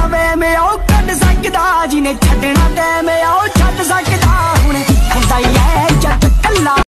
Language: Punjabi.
ਵੇ ਮੈਂ ਉਹ ਕੱਢ ਸਕਦਾ ਜਿਹਨੇ ਛੱਡਣਾ ਟਾਈਮ